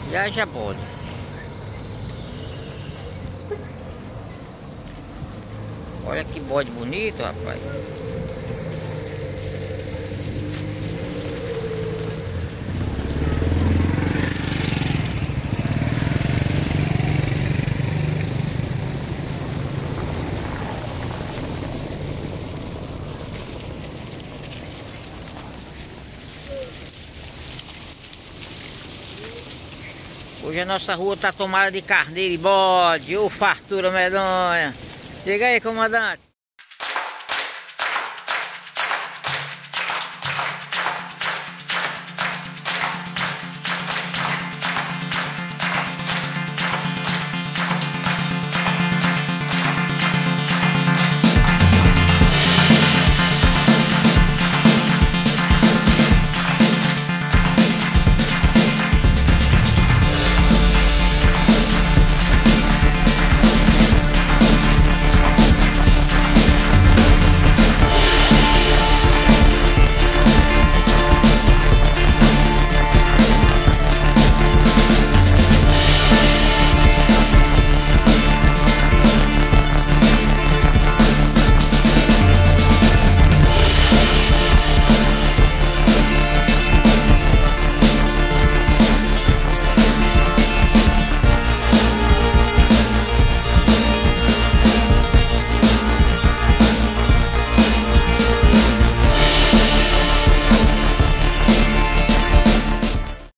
Já pode. Olha que bode bonito, rapaz. Hoje a nossa rua tá tomada de carneiro e bode. Ô, fartura medonha. Chega aí, comandante.